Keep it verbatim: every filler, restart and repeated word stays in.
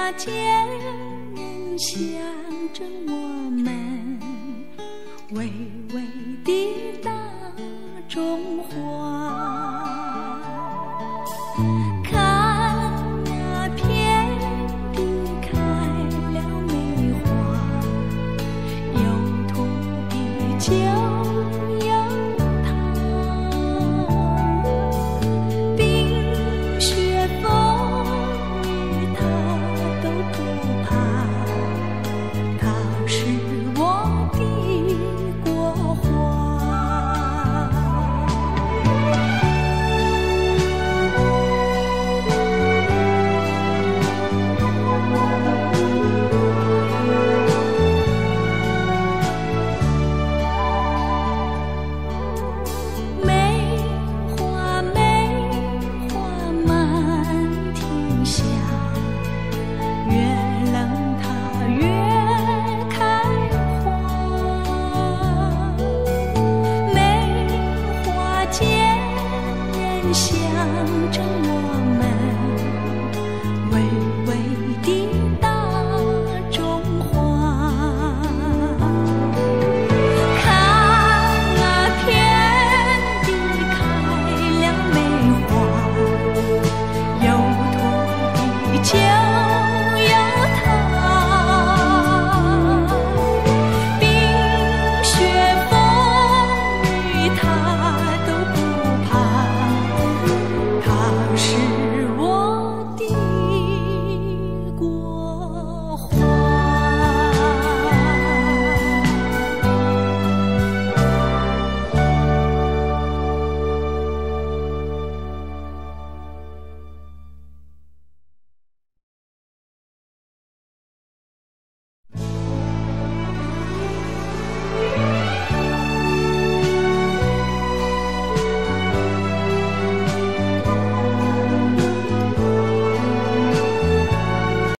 见人象征我们巍巍的大中华。看那遍地开了梅花，有土地就有它，冰雪风雨它都不怕，它是我的国花。梅花梅花满天下，越冷它越开花。梅花见人象征我们巍巍的大中华。看那遍地开了梅花，有土地就